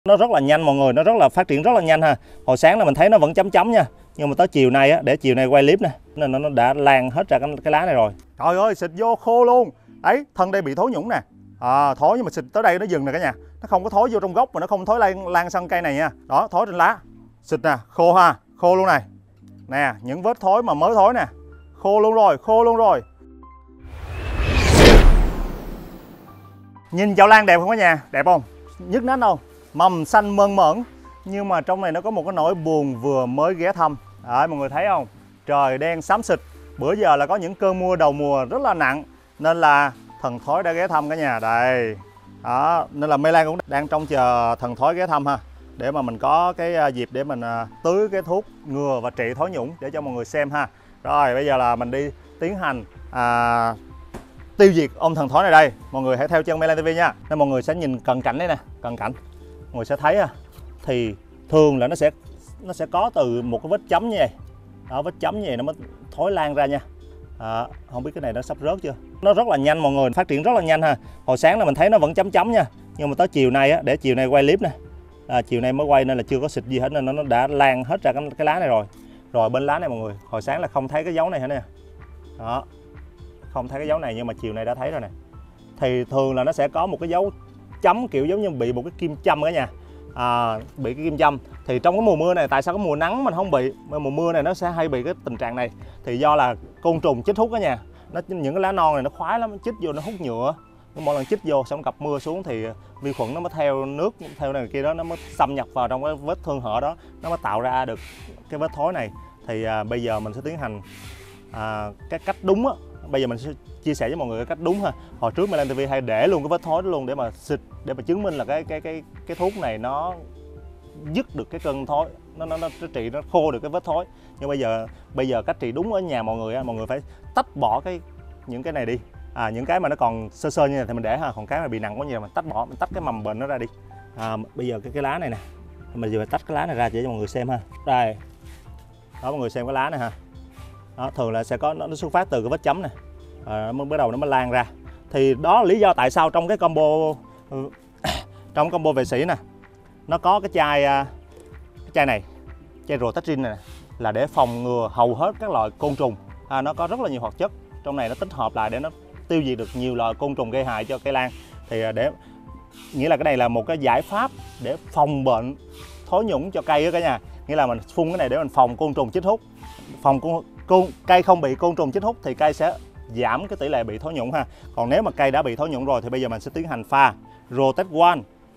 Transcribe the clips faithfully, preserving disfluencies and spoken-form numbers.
Nó rất là nhanh mọi người, nó rất là phát triển rất là nhanh ha. Hồi sáng là mình thấy nó vẫn chấm chấm nha, nhưng mà tới chiều nay á, để chiều nay quay clip nè, nên nó đã lan hết ra cái, cái lá này rồi. Trời ơi, xịt vô khô luôn. Đấy, thân đây bị thối nhũng nè. À, thối nhưng mà xịt tới đây nó dừng nè cả nhà. Nó không có thối vô trong gốc mà nó không thối lan lan sang cây này nha. Đó, thối trên lá. Xịt nè, khô ha, khô luôn này. Nè, những vết thối mà mới thối nè. Khô luôn rồi, khô luôn rồi. Nhìn chậu lan đẹp không cả nhà? Đẹp không? Nhức nách không? Mầm xanh mơn mởn. Nhưng mà trong này nó có một cái nỗi buồn vừa mới ghé thăm. Đấy, mọi người thấy không? Trời đen xám xịt. Bữa giờ là có những cơn mưa đầu mùa rất là nặng, nên là thần thối đã ghé thăm cả nhà. Đây. Đó, nên là Mai Lan cũng đang trông chờ thần thối ghé thăm ha, để mà mình có cái dịp để mình tưới cái thuốc ngừa và trị thối nhũng để cho mọi người xem ha. Rồi bây giờ là mình đi tiến hành à, tiêu diệt ông thần thối này đây. Mọi người hãy theo chân Mai Lan ti vi nha. Nên mọi người sẽ nhìn cận cảnh đấy nè, cận cảnh. Mọi người sẽ thấy à, thì thường là nó sẽ nó sẽ có từ một cái vết chấm như vậy. Đó, vết chấm như vậy nó mới thối lan ra nha. À, không biết cái này nó sắp rớt chưa. Nó rất là nhanh mọi người, phát triển rất là nhanh ha. Hồi sáng là mình thấy nó vẫn chấm chấm nha, nhưng mà tới chiều nay á, để chiều nay quay clip nè. À, chiều nay mới quay nên là chưa có xịt gì hết, nên nó đã lan hết ra cái, cái lá này rồi. Rồi bên lá này mọi người, hồi sáng là không thấy cái dấu này hết nè. Đó, không thấy cái dấu này nhưng mà chiều nay đã thấy rồi nè. Thì thường là nó sẽ có một cái dấu chấm kiểu giống như bị một cái kim châm cả nhà. À, bị cái kim châm. Thì trong cái mùa mưa này, tại sao cái mùa nắng mình không bị, mà mùa mưa này nó sẽ hay bị cái tình trạng này? Thì do là côn trùng chích hút cả nhà. Nó những cái lá non này nó khoái lắm, nó chích vô nó hút nhựa. Mỗi lần chích vô xong gặp mưa xuống thì vi khuẩn nó mới theo nước, theo này kia đó, nó mới xâm nhập vào trong cái vết thương hở đó, nó mới tạo ra được cái vết thối này. Thì à, bây giờ mình sẽ tiến hành à, cái cách đúng á. Bây giờ mình sẽ chia sẻ với mọi người cái cách đúng ha. Hồi trước Mai Lan ti vi hay để luôn cái vết thối đó luôn để mà xịt, để mà chứng minh là cái cái cái cái thuốc này nó dứt được cái cơn thối, nó nó nó trị, nó khô được cái vết thối. Nhưng bây giờ bây giờ cách trị đúng ở nhà mọi người á, mọi người phải tách bỏ cái những cái này đi. À, những cái mà nó còn sơ sơ như này thì mình để ha, còn cái mà bị nặng quá nhiều mình tách bỏ, mình tách cái mầm bệnh nó ra đi. À, bây giờ cái cái lá này nè, mình vừa tách cái lá này ra để cho mọi người xem ha. Đây. Đó, mọi người xem cái lá này ha. Đó, thường là sẽ có nó, nó xuất phát từ cái vết chấm này, à, nó mới bắt đầu nó mới lan ra. Thì đó là lý do tại sao trong cái combo trong combo vệ sĩ nè, nó có cái chai cái chai này, chai Rotetrin này là để phòng ngừa hầu hết các loại côn trùng. À, nó có rất là nhiều hoạt chất trong này, nó tích hợp lại để nó tiêu diệt được nhiều loại côn trùng gây hại cho cây lan. Thì để nghĩa là cái này là một cái giải pháp để phòng bệnh thối nhũng cho cây đó cả nhà. Nghĩa là mình phun cái này để mình phòng côn trùng chích hút, phòng côn, côn cây không bị côn trùng chích hút thì cây sẽ giảm cái tỷ lệ bị thối nhũng ha. Còn nếu mà cây đã bị thối nhũng rồi thì bây giờ mình sẽ tiến hành pha Rotet One,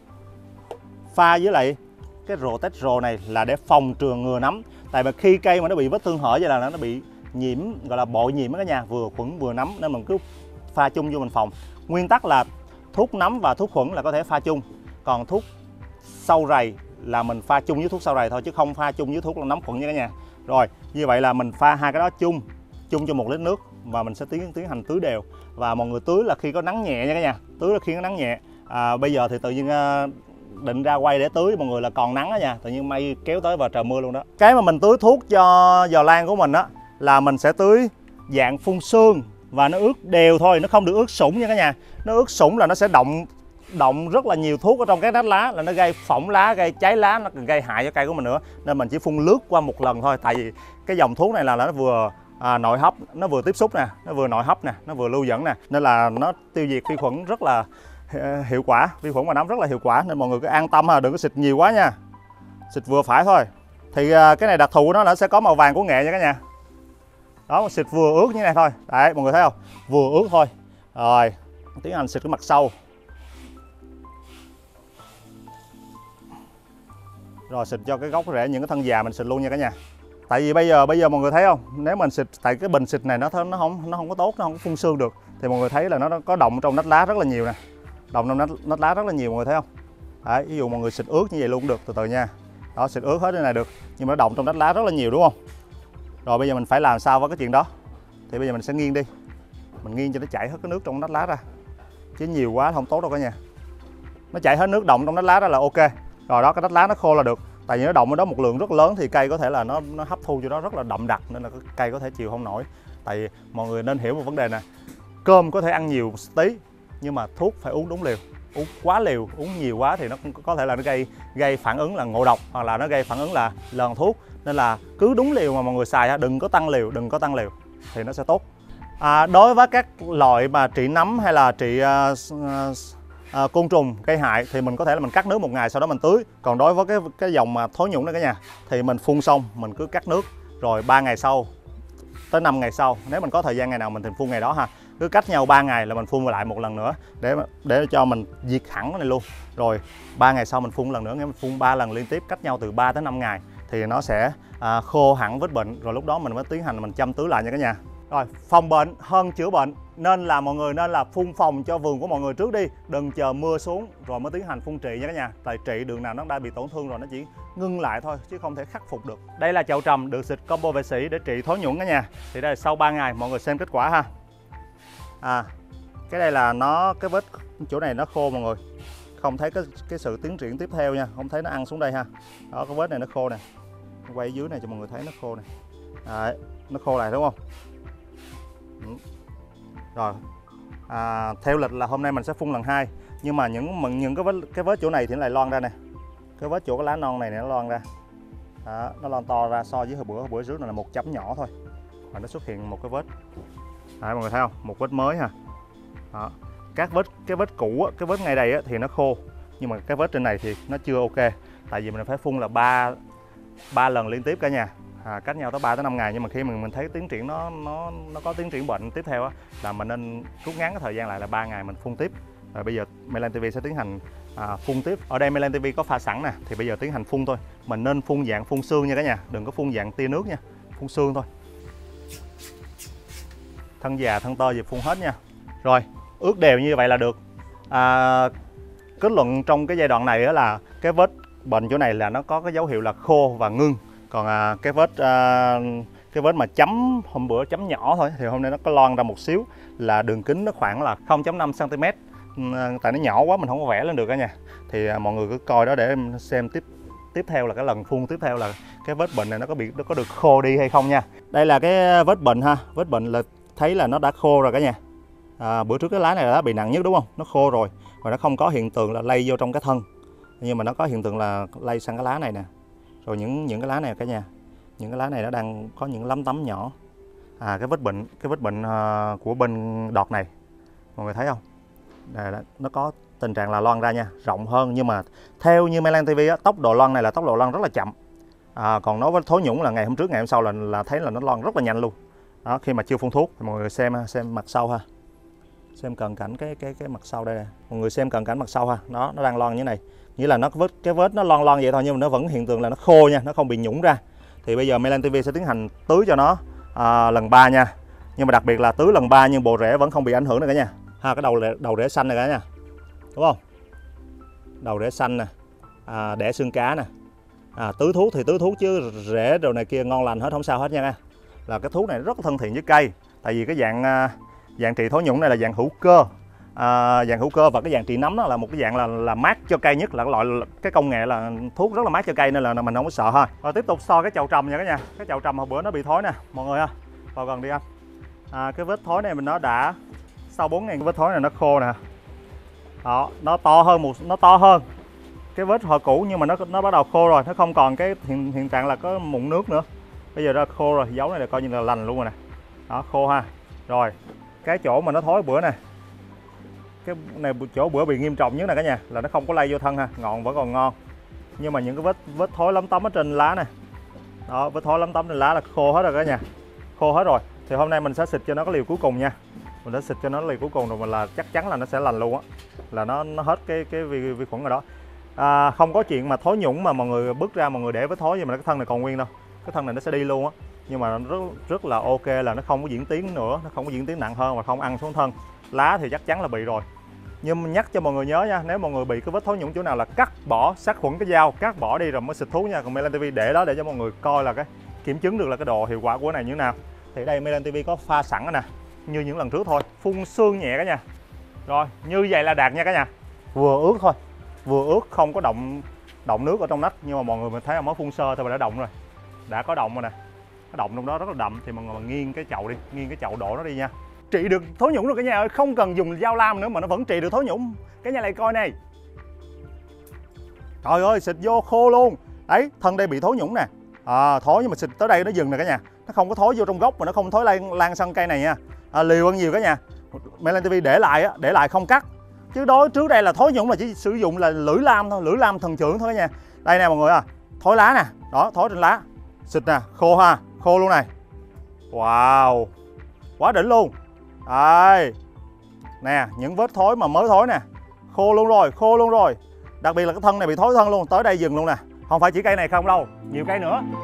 pha với lại cái Rotet Pro này là để phòng trừ ngừa nấm. Tại vì khi cây mà nó bị vết thương hở vậy là nó bị nhiễm, gọi là bội nhiễm đó cả nhà, vừa khuẩn vừa nấm, nên mình cứ pha chung vô mình phòng. Nguyên tắc là thuốc nấm và thuốc khuẩn là có thể pha chung, còn thuốc sâu rầy là mình pha chung với thuốc sâu rầy thôi, chứ không pha chung với thuốc là nấm khuẩn nha cả nhà. Rồi như vậy là mình pha hai cái đó chung chung cho một lít nước và mình sẽ tiến tiến hành tưới đều. Và mọi người tưới là khi có nắng nhẹ nha cả nhà, tưới là khi có nắng nhẹ. À, bây giờ thì tự nhiên định ra quay để tưới mọi người là còn nắng đó nha, tự nhiên mây kéo tới và trời mưa luôn đó. Cái mà mình tưới thuốc cho giò lan của mình á là mình sẽ tưới dạng phun sương và nó ướt đều thôi, nó không được ướt sũng nha cả nhà. Nó ướt sũng là nó sẽ động động rất là nhiều thuốc ở trong cái nách lá, là nó gây phỏng lá, gây cháy lá, nó còn gây hại cho cây của mình nữa. Nên mình chỉ phun lướt qua một lần thôi, tại vì cái dòng thuốc này là nó vừa à, nội hấp, nó vừa tiếp xúc nè, nó vừa nội hấp nè, nó vừa lưu dẫn nè, nên là nó tiêu diệt vi khuẩn rất là hiệu quả, vi khuẩn và nấm rất là hiệu quả. Nên mọi người cứ an tâm ha, đừng có xịt nhiều quá nha, xịt vừa phải thôi. Thì cái này đặc thù của nó là sẽ có màu vàng của nghệ nha cả nhà. Đó, xịt vừa ướt như này thôi. Đấy, mọi người thấy không? Vừa ướt thôi. Rồi, tiến hành xịt cái mặt sâu. Rồi xịt cho cái gốc rễ, những cái thân già mình xịt luôn nha cả nhà. Tại vì bây giờ bây giờ mọi người thấy không? Nếu mình xịt, tại cái bình xịt này nó nó không nó không có tốt, nó không có phun sương được. Thì mọi người thấy là nó có động trong nách lá rất là nhiều nè. Động trong nách, nách lá rất là nhiều, mọi người thấy không? Đấy, ví dụ mọi người xịt ướt như vậy luôn cũng được, từ từ nha. Đó, xịt ướt hết cái này được, nhưng mà nó động trong nách lá rất là nhiều đúng không? Rồi bây giờ mình phải làm sao với cái chuyện đó? Thì bây giờ mình sẽ nghiêng đi. Mình nghiêng cho nó chảy hết cái nước trong nách lá ra. Chứ nhiều quá không tốt đâu cả nhà. Nó chảy hết nước động trong nách lá ra là ok. Rồi đó, cái nách lá nó khô là được. Tại vì nó động ở đó một lượng rất lớn thì cây có thể là nó nó hấp thu cho đó rất là đậm đặc, nên là cây có thể chịu không nổi. Tại vì mọi người nên hiểu một vấn đề nè. Cơm có thể ăn nhiều tí, nhưng mà thuốc phải uống đúng liều. uống quá liều, uống nhiều quá thì nó cũng có thể là nó gây gây phản ứng là ngộ độc, hoặc là nó gây phản ứng là lờn thuốc. Nên là cứ đúng liều mà mọi người xài, đừng có tăng liều, đừng có tăng liều thì nó sẽ tốt. À, đối với các loại mà trị nấm hay là trị uh, uh, uh, côn trùng gây hại thì mình có thể là mình cắt nước một ngày sau đó mình tưới. Còn đối với cái cái dòng mà thối nhũng này cả nhà thì mình phun xong mình cứ cắt nước, rồi ba ngày sau tới năm ngày sau, nếu mình có thời gian ngày nào mình thì phun ngày đó ha. Cứ cách nhau ba ngày là mình phun lại một lần nữa để để cho mình diệt hẳn cái này luôn. Rồi ba ngày sau mình phun lần nữa, nghĩa mình phun ba lần liên tiếp cách nhau từ ba tới năm ngày thì nó sẽ à, khô hẳn vết bệnh, rồi lúc đó mình mới tiến hành mình chăm tưới lại nha cả nhà. Rồi, phòng bệnh hơn chữa bệnh, nên là mọi người nên là phun phòng cho vườn của mọi người trước đi, đừng chờ mưa xuống rồi mới tiến hành phun trị nha cả nhà. Tại trị đường nào nó đã bị tổn thương rồi nó chỉ ngưng lại thôi chứ không thể khắc phục được. Đây là chậu trầm được xịt combo vệ sĩ để trị thối nhũng cả nhà. Thì đây là sau ba ngày mọi người xem kết quả ha. À, cái đây là nó cái vết chỗ này nó khô mọi người, không thấy cái cái sự tiến triển tiếp theo nha, không thấy nó ăn xuống đây ha. Đó, cái vết này nó khô nè, quay dưới này cho mọi người thấy nó khô này. Đấy, nó khô lại đúng không? Rồi à, theo lịch là hôm nay mình sẽ phun lần hai, nhưng mà những những cái vết cái vết chỗ này thì nó lại lon ra nè, cái vết chỗ cái lá non này, này nó lon ra. Đó, nó lon to ra so với hồi bữa hồi bữa trước là một chấm nhỏ thôi, và nó xuất hiện một cái vết. Đấy, mọi người thấy không, một vết mới ha. Đó, các vết cái vết cũ cái vết ngay đây thì nó khô, nhưng mà cái vết trên này thì nó chưa ok, tại vì mình phải phun là ba ba lần liên tiếp cả nhà. À, cách nhau tới ba tới năm ngày, nhưng mà khi mình mình thấy tiến triển nó nó nó có tiến triển bệnh tiếp theo á, là mình nên rút ngắn cái thời gian lại là ba ngày mình phun tiếp. Rồi bây giờ Mayland ti vi sẽ tiến hành à, phun tiếp. Ở đây Mayland ti vi có pha sẵn nè, thì bây giờ tiến hành phun thôi. Mình nên phun dạng phun sương nha cả nhà, đừng có phun dạng tia nước nha, phun sương thôi. Thân già thân to gì phun hết nha. Rồi ướt đều như vậy là được. À, kết luận trong cái giai đoạn này đó là cái vết bệnh chỗ này là nó có cái dấu hiệu là khô và ngưng. Còn à, cái vết à, cái vết mà chấm hôm bữa chấm nhỏ thôi thì hôm nay nó có lon ra một xíu, là đường kính nó khoảng là không phẩy năm xăng ti mét. Tại nó nhỏ quá mình không có vẽ lên được cả nhà. Thì à, mọi người cứ coi đó để em xem tiếp tiếp theo là cái lần phun tiếp theo là cái vết bệnh này nó có bị nó có được khô đi hay không nha. Đây là cái vết bệnh ha, vết bệnh là thấy là nó đã khô rồi cả nhà. À, bữa trước cái lá này đã bị nặng nhất đúng không? Nó khô rồi và nó không có hiện tượng là lây vô trong cái thân, nhưng mà nó có hiện tượng là lây sang cái lá này nè. Rồi những những cái lá này cả nhà, những cái lá này nó đang có những lấm tấm nhỏ. À, cái vết bệnh cái vết bệnh uh, của bên đọt này mọi người thấy không? Đây, nó có tình trạng là lon ra nha, rộng hơn, nhưng mà theo như Mayland ti vi á, tốc độ lon này là tốc độ lon rất là chậm. À, còn nói với thối nhũng là ngày hôm trước ngày hôm sau là là thấy là nó lon rất là nhanh luôn. Đó, khi mà chưa phun thuốc thì mọi người xem xem mặt sau ha, xem cận cảnh cái cái cái mặt sau đây nè, mọi người xem cận cảnh mặt sau ha, nó nó đang lon như thế này, nghĩa là nó vết cái vết nó lon lon vậy thôi, nhưng mà nó vẫn hiện tượng là nó khô nha, nó không bị nhũng ra. Thì bây giờ Mayland ti vi sẽ tiến hành tưới cho nó à, lần ba nha, nhưng mà đặc biệt là tưới lần ba nhưng bộ rễ vẫn không bị ảnh hưởng nữa cả nhà ha. Cái đầu đầu rễ xanh này cả nhà, đúng không? Đầu rễ xanh nè, à, đẻ xương cá nè. À, tưới thuốc thì tưới thuốc chứ rễ đồ này kia ngon lành hết, không sao hết nha. Là cái thuốc này rất là thân thiện với cây, tại vì cái dạng dạng trị thối nhũng này là dạng hữu cơ. À, dạng hữu cơ và cái dạng trị nấm đó là một cái dạng là là mát cho cây nhất, là cái loại cái công nghệ là thuốc rất là mát cho cây, nên là mình không có sợ ha. Rồi tiếp tục so cái chậu trầm nha cả nhà. Cái chậu trầm hồi bữa nó bị thối nè mọi người ha, vào gần đi anh. À, cái vết thối này mình nó đã sau bốn ngày cái vết thối này nó khô nè. Đó, nó to hơn một nó to hơn cái vết hồi cũ, nhưng mà nó nó bắt đầu khô rồi, nó không còn cái hiện, hiện trạng là có mụn nước nữa. Bây giờ nó khô rồi, dấu này là coi như là lành luôn rồi nè. Đó, khô ha. Rồi cái chỗ mà nó thối bữa này, cái này chỗ bữa bị nghiêm trọng nhất nè cả nhà, là nó không có lây vô thân ha, ngọn vẫn còn ngon, nhưng mà những cái vết vết thối lấm tấm ở trên lá này, đó, vết thối lấm tấm trên lá là khô hết rồi cả nhà, khô hết rồi. Thì hôm nay mình sẽ xịt cho nó cái liều cuối cùng nha, mình đã xịt cho nó liều cuối cùng rồi, mình là chắc chắn là nó sẽ lành luôn á, là nó nó hết cái cái vi, vi khuẩn rồi đó. À, không có chuyện mà thối nhũng mà mọi người bước ra mọi người để vết thối vậy mà cái thân này còn nguyên đâu, cái thân này nó sẽ đi luôn á. Nhưng mà nó rất rất là ok, là nó không có diễn tiến nữa, nó không có diễn tiến nặng hơn và không ăn xuống thân. Lá thì chắc chắn là bị rồi. Nhưng nhắc cho mọi người nhớ nha, nếu mọi người bị cái vết thối nhũng chỗ nào là cắt bỏ, sát khuẩn cái dao, cắt bỏ đi rồi mới xịt thuốc nha. Còn Mayland ti vi để đó để cho mọi người coi là cái kiểm chứng được là cái độ hiệu quả của cái này như thế nào. Thì đây Mayland ti vi có pha sẵn nè, như những lần trước thôi, phun sương nhẹ cả nhà. Rồi, như vậy là đạt nha cả nhà. Vừa ướt thôi, vừa ướt không có động động nước ở trong nách, nhưng mà mọi người mình thấy là mới phun sơ thôi mà đã động rồi. Đã có động rồi nè. Cái động trong đó rất là đậm, thì mọi người nghiêng cái chậu đi, nghiêng cái chậu đổ nó đi nha. trị được thối nhũng rồi cả nhà ơi, không cần dùng dao lam nữa mà nó vẫn trị được thối nhũng. Cả nhà lại coi này. Trời ơi, xịt vô khô luôn. Đấy, thân đây bị thối nhũng nè. À, thối nhưng mà xịt tới đây nó dừng nè cả nhà. Nó không có thối vô trong gốc mà nó không thối lan lan sang cây này nha. À, liều hơn nhiều cả nhà. Mainland ti vi để lại á, để lại không cắt. Chứ đó trước đây là thối nhũng là chỉ sử dụng là lưỡi lam thôi, lưỡi lam thần trưởng thôi cả nhà. Đây nè mọi người à, thối lá nè, đó, thối trên lá. Xịt nè, khô ha, khô luôn này. Wow, quá đỉnh luôn. Đây, nè, những vết thối mà mới thối nè, khô luôn rồi, khô luôn rồi. Đặc biệt là cái thân này bị thối thân luôn, tới đây dừng luôn nè. Không phải chỉ cây này không đâu, nhiều cây nữa.